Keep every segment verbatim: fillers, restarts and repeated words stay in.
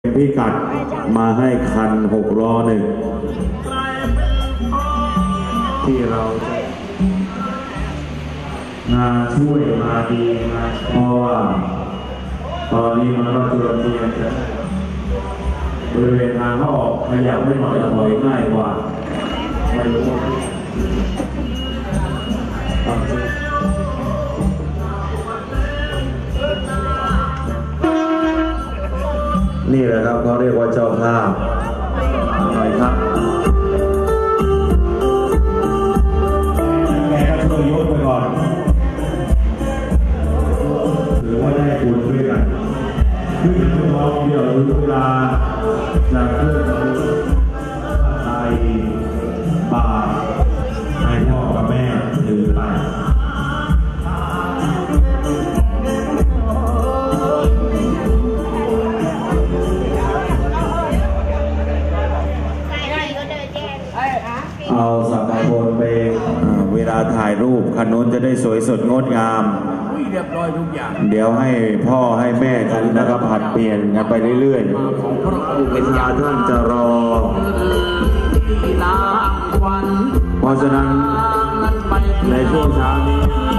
พิกัดมาให้คันหกล้อหนึ่งที่เรามาช่วยมาดีมาเพราะว่าตอนนี้มันก็จุลเทียนจะบริเวณทางเขาออกขยับไม่หน่อยจะถอยง่ายกว่าไม่รู้นี่แหละครับเขาเรียกว่าเจ้าภาพหน่อยครับแกก็ช่วยยกไปก่อนหรือว่าได้บุญด้วยกันขึ้นเป็นร้องเดียวถึงเวลาจากเพื่อนไทยบาทให้พ่อกับแม่ถือไปเอาสังฆทานไปเวลาถ่ายรูปคันนู้นจะได้สวยสดงดงามเรียบร้อยทุกอย่างเดี๋ยวให้พ่อให้แม่กันนะครับผัดเปลี่ยนกันไปเรื่อยๆเวลาท่านจะรอเพราะฉะนั้นในช่วงเช้านี้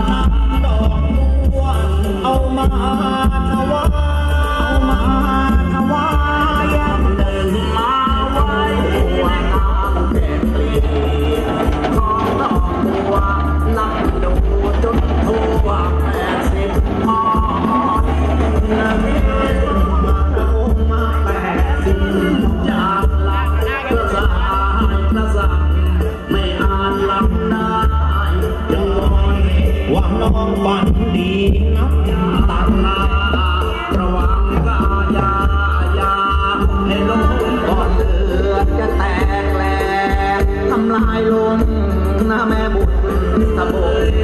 เอามาถวายเอามาถวายเดินมาไว้หัวน้ำแดงเปลี่ยนของดอกบัวนั่งดูจนทั่วแปดสิบหม้อนามิมาดูมาแปดสิบจากหลักก็สายกระสับไม่อาจหลับได้ยังลอยว่าน้องฝันดีนับตันนาระวังกายายาให้ลงก่อนเลือดจะแตกแหลกทำลายลงหน้าแม่บุตรตะโบ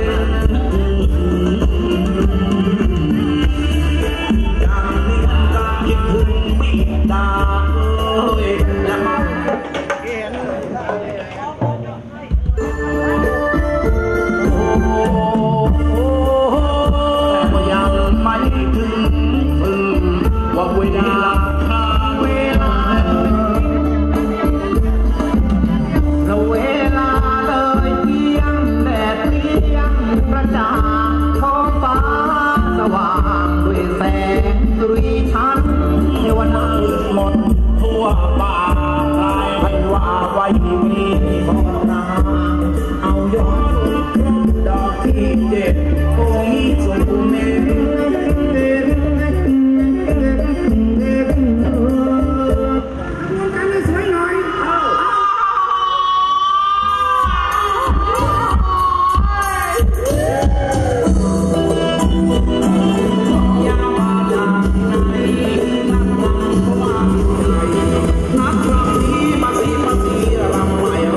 จากนี้ก็คิดถึงบิดาเอ้ยและมันเอ็นไม่ถึงพึงว่าเวลาเวลาเราเวลาเลยเพียงแดดเพียงประจ่างท้องฟ้าสว่างด้วยแสงสุริชันเทวนาหมดทั่วป่ากลายเป็นว่าไว้มีของนางเอาย้อนดอกที่เด็ดคงสมบูรณ์นักรำนี้มาสีมาสีรำใหม่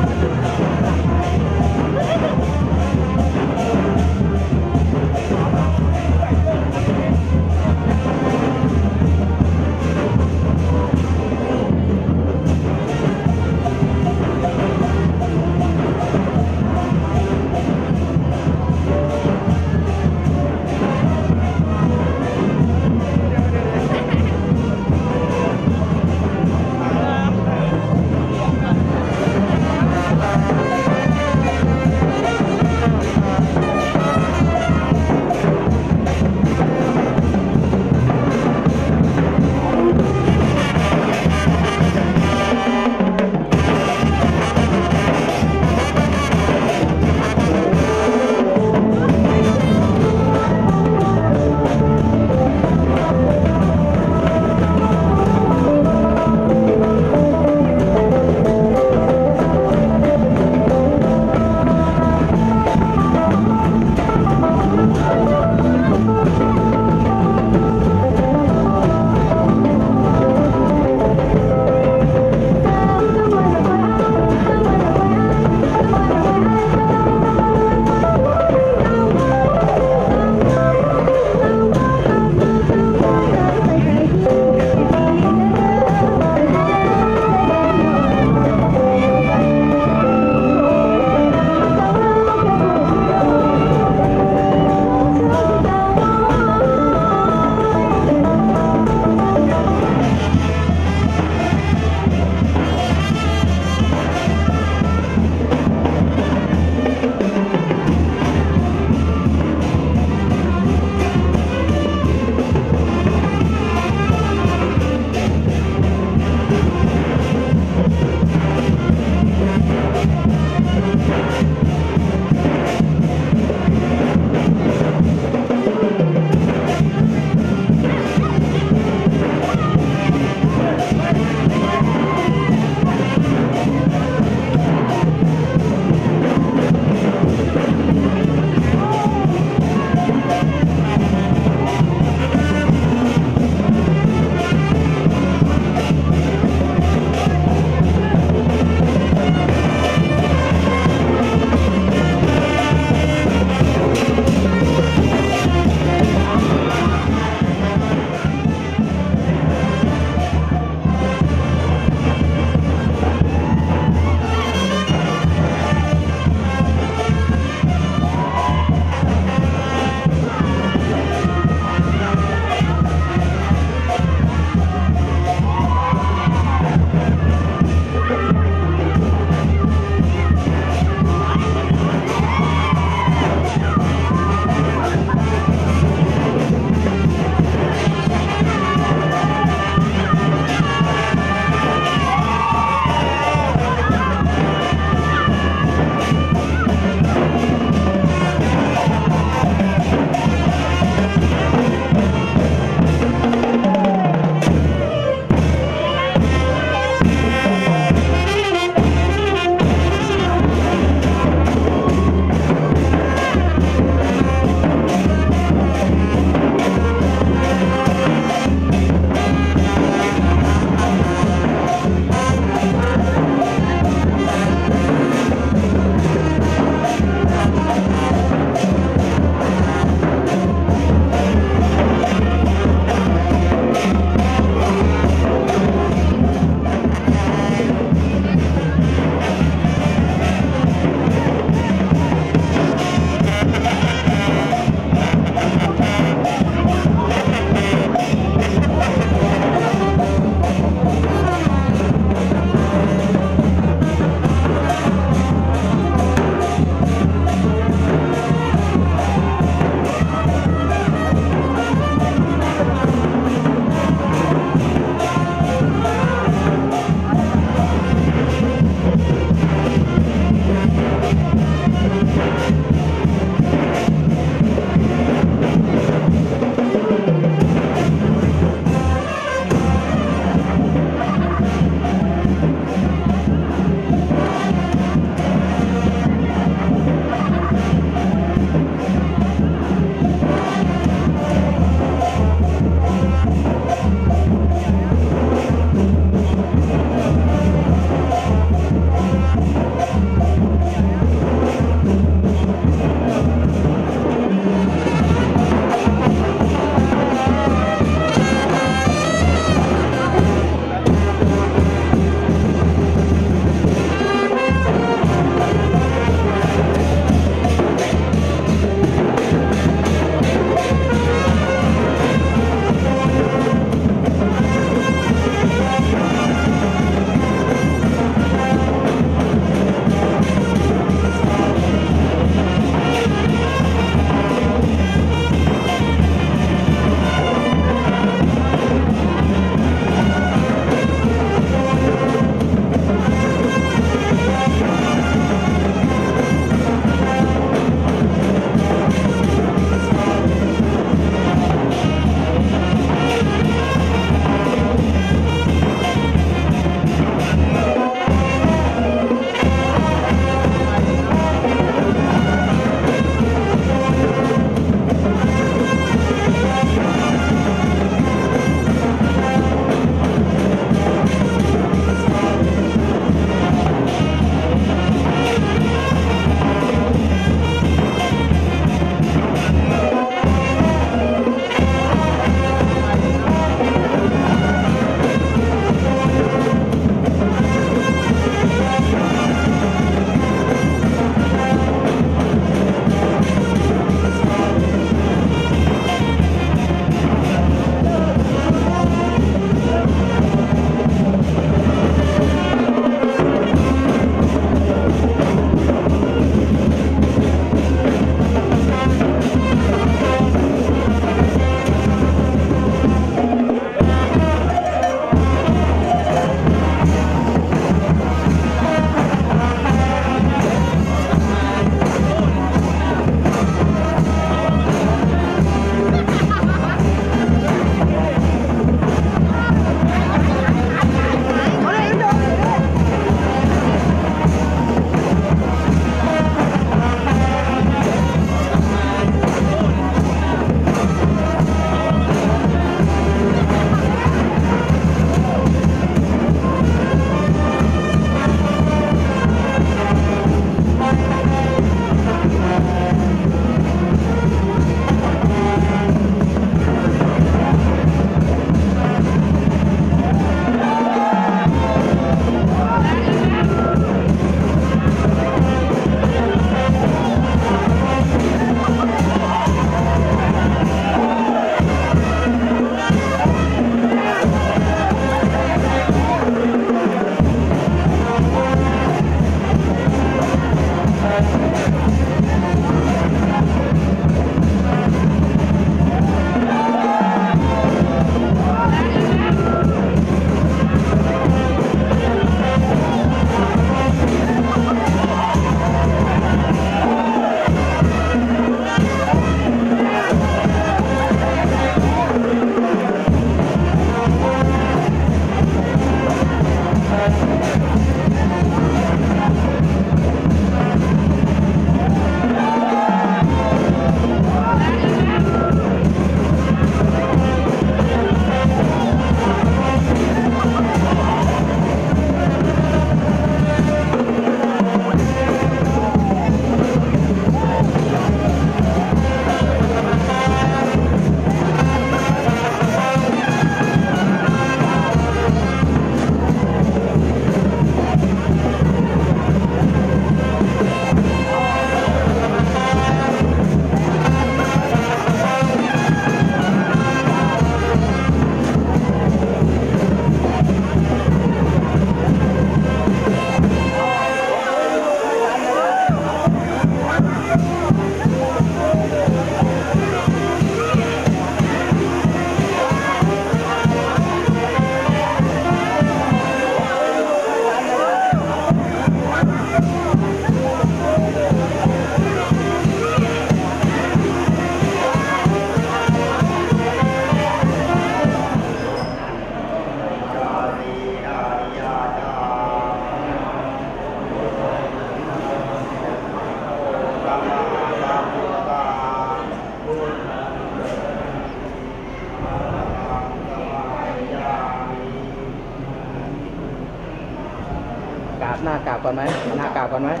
หน้ากราบก่อนไหมหน้ากราบก่อนไหม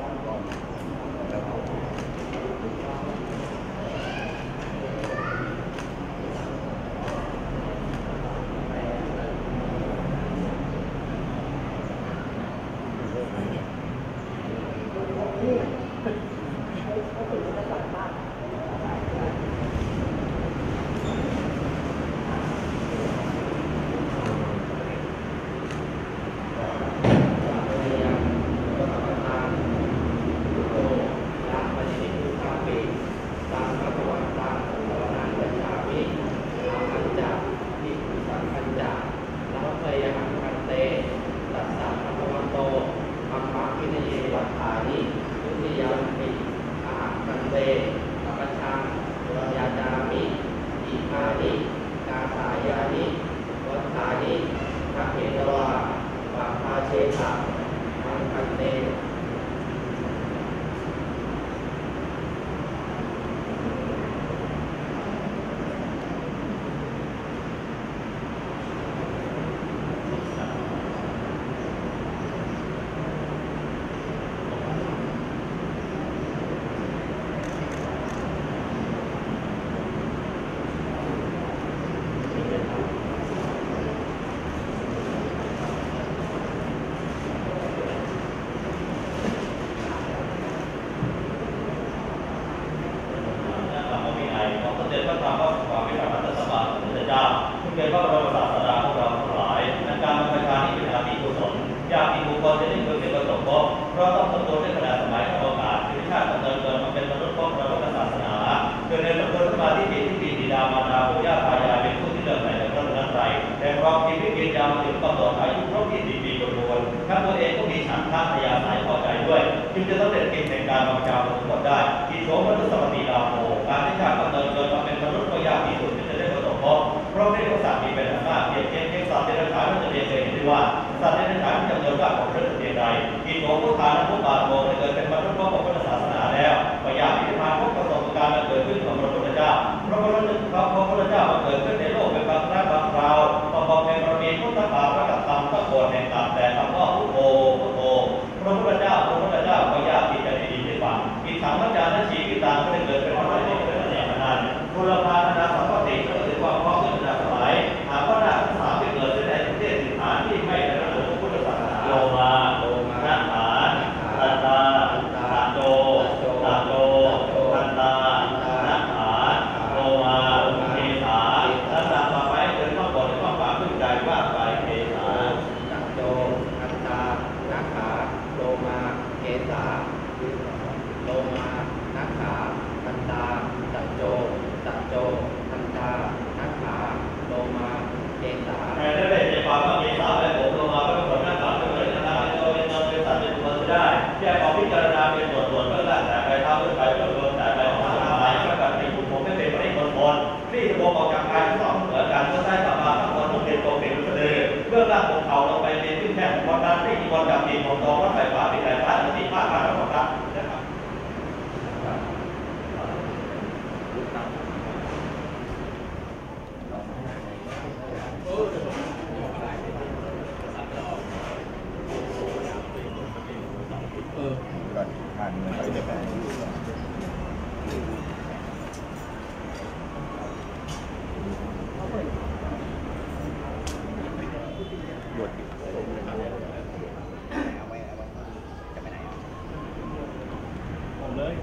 เป็นพระบรมศาสดาของเราทั้งหลายในการบรรพชานี้เป็นอาภิกุศลญาติบุคคลจะได้เกิดเป็นประสบพบเพราะต้องสมบูรณ์ในขณะสมัยโอกาสที่ชาติดำเนินเกิดมาเป็นมนุษย์พบพระพุทธศาสนาเกิดในสมบูรณ์มาที่จิตที่บิดามารดาปู่ย่าตายายเป็นผู้ที่เลื่อมใสในพระรัตนตรัยแต่ครองชีวิตยืนยาวมาถึงกำหนดอายุครบยี่สิบปีบริบูรณ์ทั้งตัวเองก็มีฉันทะพยาสายพอใจด้วยจึงจะสำเร็จกิจในการบรรพชาทั้งหมดได้ที่โสมนุสสวัสดิลาโภการที่ชาติดำเนินเกิดมาเป็นมนุษย์ก็ยากที่สุดที่จะได้ประสบพบเพราะไม่ได้ว่าสัตว์มีเป็นอันมากเพียงเพียงเพียงสัตว์เดรัจฉานเราจะเรียนเคยเห็นได้ว่าสัตว์เดรัจฉานที่จำนวนมากของประเทศเพียงใดที่โสมพุทธานุบาลโมได้เกิดเป็นมนุษย์พบของพุทธศาสนาแล้วก็ยากที่จะผ่านพบประสบการณ์เกิดขึ้นของพระพุทธเจ้าเพราะพระพุทธเจ้าพระพุทธเจ้าเกิดขึ้นในโลกเป็นบางครั้งบางคราวประกอบเป็นบารมีพุทธบาทพระกัตถ์พระโกรธแห่งกรรมแต่คำว่าพุทโธพุทโธพระพุทธเจ้าพระพุทธเจ้าก็ยากที่จะได้ยินได้ฟังกิจสังวจานะชีวิตต่างก็ได้เกิดเป็นพระพุทธเจ้าเป็นอย่างนั้นบุรพานาสัมปติก็ถือว่าพร้อมที่จะสลายหากว่าได้ทั้งสามที่เกิดขึ้นในประเทศสิทธาที่ไม่ได้ระบุพุทธศาสนาโลมาโลมานาหานตันตาตันโจตันโจตันตานาหานโลมาเมษาและตามต่อไปเกิดข้อบทในข้อความขึ้นใจว่าไปเมษาตันโจตันตานาหานโลมาเมษาโลมานาหานตันตาตันโจตันโจตันตานาหานโลมาเมษาแต่ได้เป็นใจความว่าเมษาและผมโลมาเป็นผลหน้าตาเป็นเลยนะครับโดยนำเป็นสัตว์เป็นบุคคลได้แยกออกพิจารณาเป็นส่วนๆเพื่อร่างแต่ไปทำเพื่อไปเพื่อรวมแต่ไปของทางหลายประการที่ผู้ผมไม่เป็นปริมณฑลที่รวมออกจากกายทั้งสองเหมือนกันเพื่อใช้สัมมาทั้งหมดต้องเป็นตัวเป็นรู้เลยเพื่อร่างของเขาลงไปเป็นขึ้นแค่วันนั้นที่มีวันจับจีนของตองวัดไฟฟ้าเป็นไฟฟ้าที่ภาคการทั้งหมดครับนะครับผ่านมันไปได้ไหมหมดเอาไว้เอาไว้จะไปไหนผมเลย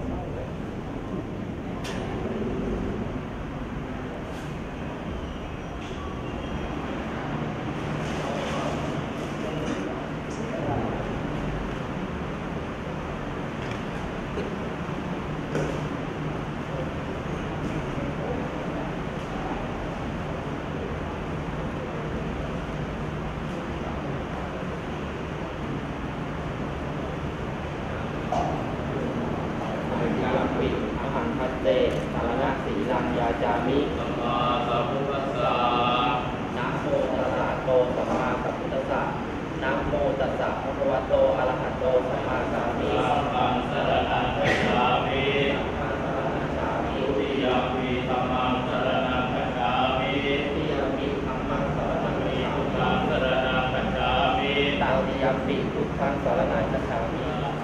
เตสารณะสีลังยาจามิสัมมาสัมพุทธัสสะนะโมตัสสะโตสัมมาสัมพุทธัสสะนะโมตัสสะภะคะวะโตอะระหะโตสัมมาสัมพุทธัสสะสัมมาสารนังคัจฉามิสัมมาสารนังคัจฉามิทุติยมปิธัมมังสารนังคัจฉามิทุติยมปิธัมมังสารนังคัจฉามิพุทธังสารนังคัจฉามิตติยมปิพุทธังสรณังคัจฉามิ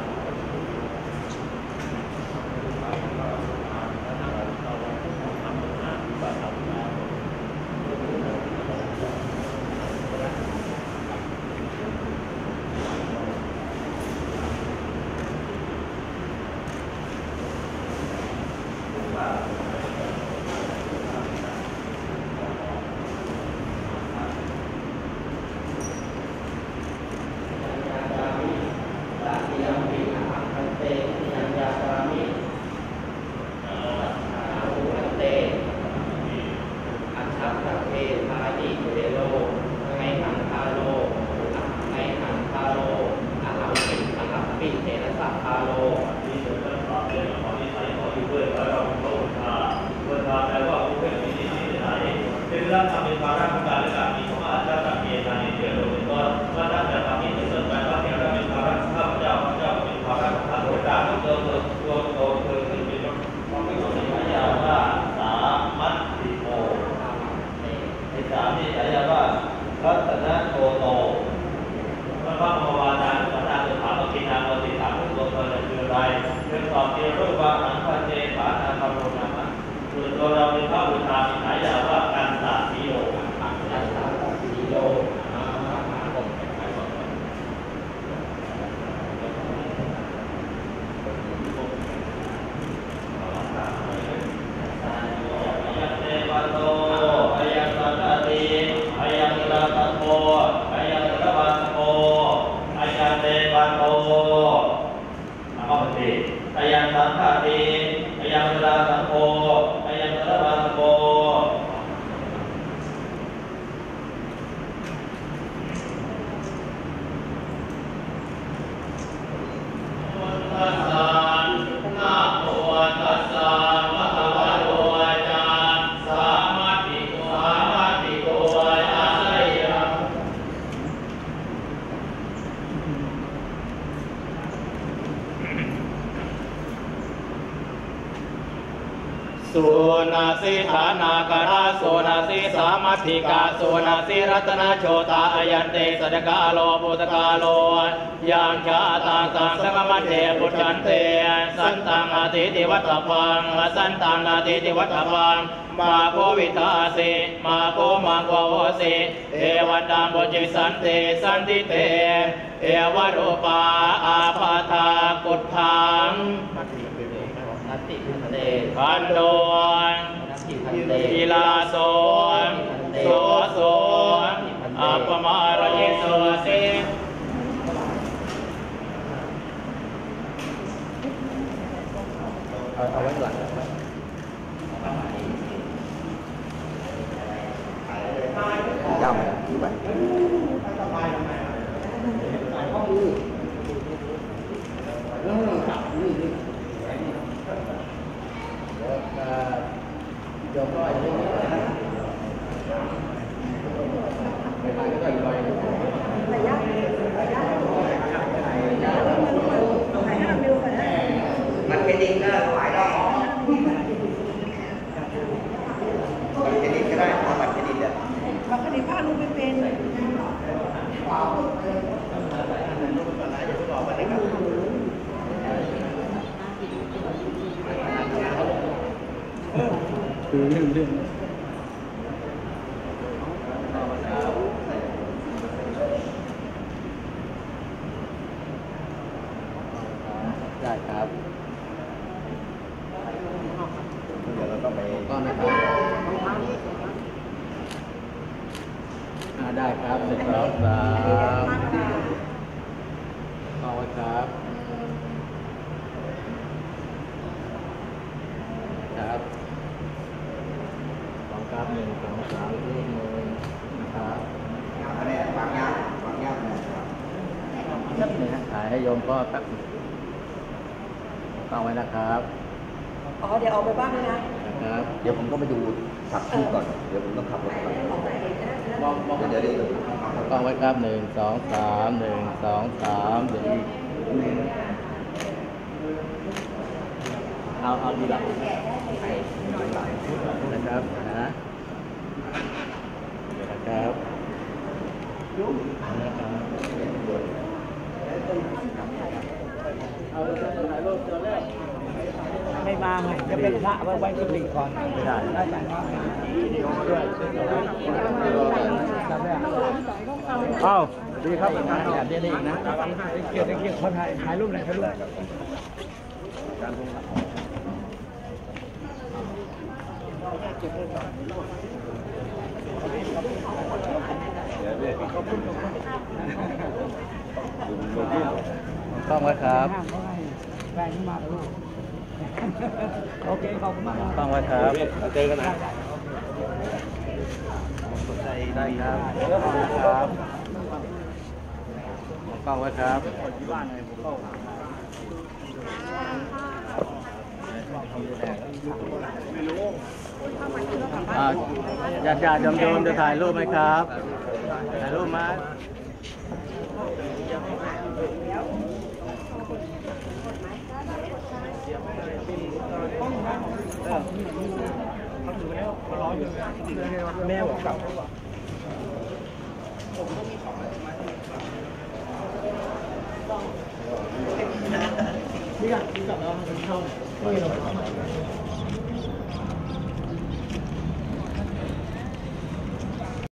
รับทำเป็นภาระของการและการมีของอาจารย์ตักเกียรติในเดือนโดยต้นว่าตั้งแต่ตอนนี้จนเกิดไปว่าเนี่ยเราเป็นภาระของข้าพเจ้าข้าพเจ้าเป็นภาระของข้าพเจ้าต้องเติมเติมตัวโตเติมขึ้นเป็นความเป็นของฉายาว่าสามัตติโกในสามที่ฉายาว่ารัตนโกโตพระพุทธวาจาพระนามถามว่ากินามวติถามตัวตนคืออะไรเรื่องตอบเกี่ยวกับว่าอันพันเจปานาคาโรนามะส่วนตัวเราเป็นพระบูชามีฉายาว่ากันตาสีโลกันตาสีโลอายังสังฆาติอายังตระสังโฆอายังตระวาสโกตัสสะนะโมตัสสะภะคะวะโตอาจารย์สามัตถิโกสามัตถิโกอาศัยยังสุนาสิฐานาคาราสุนาสิสามัตถิกาสุนาสิรัตนโชตาอายันเตสดกาโลปุตกาโลยังชาตาสังสกมัตเถปุจจันเตสันตังอาทิติวัตถพังสันตังอาทิติวัตถพังมาโควิตาสิมาโคมังโกโหสิเอวัตตังโพจิสันเตสันติเตเอวรูปาอาปาทากุฏถังนัตติพันเตขันโดนนัตติพันเตกีฬาโสนโสโสนอัปปมารยิโสสิเอาเอาไว้หลังย่ำอยู่ไหมโยมก็อาจจะไม่มีนะไม่ผ่านก็ต้องลอยมันเป็นดินก็หลายรอบมันเป็นดินก็ได้เพราะมันเป็นดินเนี่ยมันเป็นดินผ้าลูกไม่เป็นคือเรื่องเรื่องได้ครับเดี๋ยวเราต้องไปก้อนนะครับอ่าได้ครับหนึ่งสองสามเอาไว้ครับครับสองครับหนึ่งสองสามเลขหนึ่งนะครับคะแนนวางยากวางยากนะครับแป๊บนึงนะถ่ายให้โยมก็แป๊บเอาไว้นะครับอ๋อเดี๋ยวออกไปบ้างนะนะครับเดี๋ยวผมก็ไปดูขับที่ก่อนเดี๋ยวผมต้องขับรถก่อนมองมองเดี๋ยวเดี๋ยวก็ไว้ครับหนึ่งสองสามหนึ่งสองสามเดี๋ยวอีกเอาเอาดีหลังนะครับนะนะครับนะครับางไงจะเป็นพระไว้ไว้ที่หลีกก่อนไม่ได้ได้แต่งงานด้วยอ้าวดีครับแบบนี้ได้อีกนะเกียรติเกียรติคนถ่ายถ่ายรูปไหนเขาด้วยต้องไว้ครับแฟนมาลูกโอเคขอบคุณมากต้องไว้ครับเจอกันนะได้ครับครับต้องไว้ครับอ่าญาติญาติโยมๆจะถ่ายรูปไหมครับถ่ายรูปไหมแม่บอกกลับนี่อ่ะนี่กลับแล้วเป็นช่อง